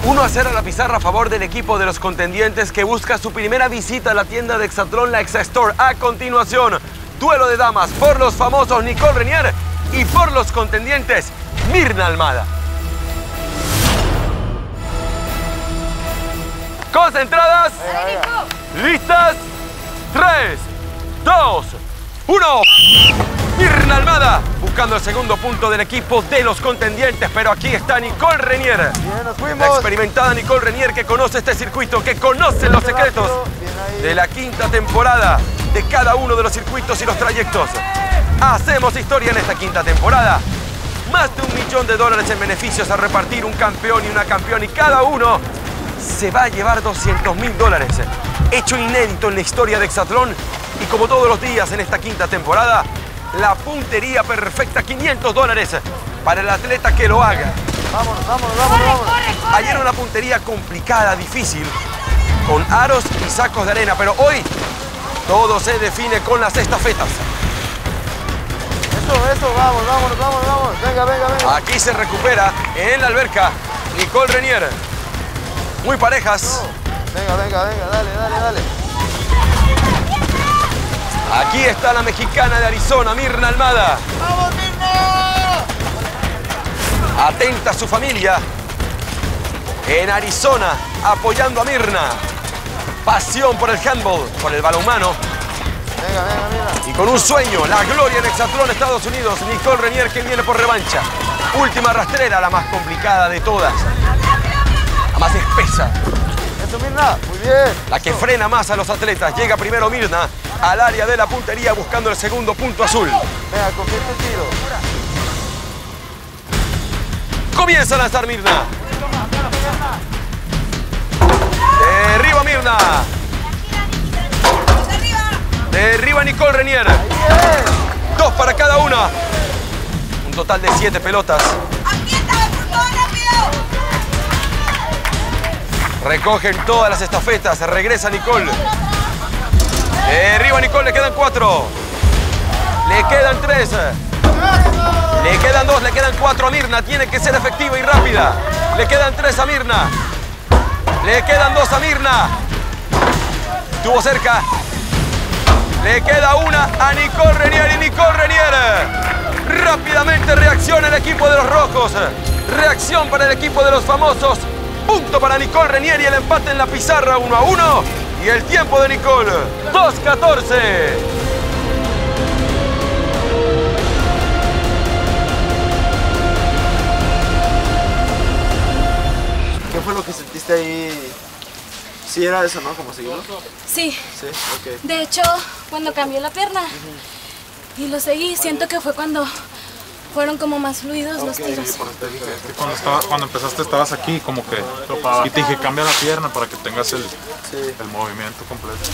1-0 a la pizarra a favor del equipo de los contendientes que busca su primera visita a la tienda de Exatlón, la Exastore. A continuación, duelo de damas por los famosos Nicole Renier y por los contendientes Mirna Almada. ¿Concentradas? ¿Listas? 3, 2, 1. Mirna Almada buscando el segundo punto del equipo de los contendientes, pero aquí está Nicole Renier. Bien, nos fuimos. La experimentada Nicole Renier que conoce este circuito, que conoce los secretos de la quinta temporada de cada uno de los circuitos y los trayectos. Hacemos historia en esta quinta temporada. Más de $1 millón en beneficios a repartir, un campeón y una campeona, y cada uno se va a llevar $200.000. Hecho inédito en la historia de Exatlón, y como todos los días en esta quinta temporada, la puntería perfecta, $500 para el atleta que lo haga. Vámonos. Corre. Ayer una puntería complicada, difícil, con aros y sacos de arena, pero hoy todo se define con las estafetas. Eso, vámonos. Venga. Aquí se recupera en la alberca Nicole Renier. Muy parejas. Venga, dale. Aquí está la mexicana de Arizona, Mirna Almada. ¡Vamos, Mirna! Atenta a su familia. En Arizona, apoyando a Mirna. Pasión por el handball, por el balonmano. Venga. Y con un sueño, la gloria en Exatlón, Estados Unidos. Nicole Renier que viene por revancha. Última rastrera, la más complicada de todas. La más espesa. Eso, Mirna, muy bien. La que frena más a los atletas. Llega primero Mirna al área de la puntería buscando el segundo punto azul. Venga, comienza el tiro. Comienza a lanzar Mirna. Derriba Mirna. Derriba Nicole Renier. 2 para cada una. Un total de 7 pelotas. Recogen todas las estafetas. Regresa Nicole. Derriba Nicole. Le quedan 4. Le quedan 3. Le quedan 2. Le quedan 4 a Mirna. Tiene que ser efectiva y rápida. Le quedan 3 a Mirna. Le quedan 2 a Mirna. Estuvo cerca. Le queda 1 a Nicole Renier, y Nicole Renier rápidamente reacciona el equipo de los rojos. Reacción para el equipo de los famosos. Punto para Nicole Renier y el empate en la pizarra, 1-1. Y el tiempo de Nicole, 2:14. ¿Qué fue lo que sentiste ahí? Sí, era eso, ¿no? ¿Como seguirlo? Sí. Sí, ok. De hecho, cuando cambié la pierna y lo seguí, siento que fue cuando fueron como más fluidos los tiros. Cuando empezaste estabas aquí como que y te dije cambia la pierna para que tengas el movimiento completo.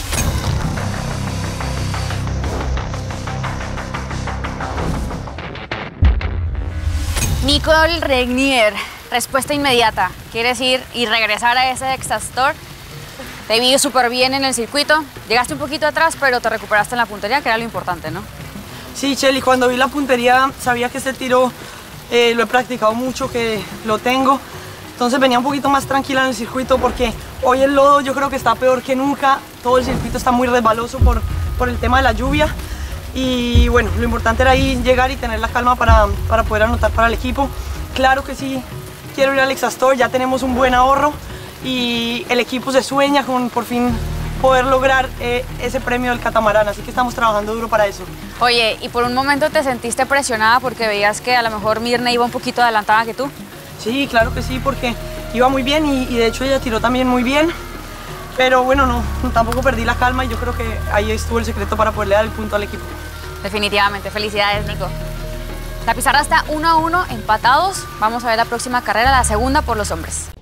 Nicole Renier, respuesta inmediata. ¿Quieres ir y regresar a ese Exastore? Te vi súper bien en el circuito, llegaste un poquito atrás, pero te recuperaste en la puntería, que era lo importante, ¿no? Sí, Chely, cuando vi la puntería sabía que este tiro lo he practicado mucho, que lo tengo. Entonces venía un poquito más tranquila en el circuito porque hoy el lodo yo creo que está peor que nunca. Todo el circuito está muy resbaloso por el tema de la lluvia. Y bueno, lo importante era ahí llegar y tener la calma para poder anotar para el equipo. Claro que sí, quiero ir al Exastore, ya tenemos un buen ahorro y el equipo se sueña con por fin poder lograr ese premio del catamarán, así que estamos trabajando duro para eso. Oye, ¿y por un momento te sentiste presionada porque veías que a lo mejor Mirna iba un poquito adelantada que tú? Sí, claro que sí, porque iba muy bien y de hecho ella tiró también muy bien. Pero bueno, no, tampoco perdí la calma y yo creo que ahí estuvo el secreto para poderle dar el punto al equipo. Definitivamente, felicidades, Nico. La pizarra está 1-1, empatados. Vamos a ver la próxima carrera, la segunda por los hombres.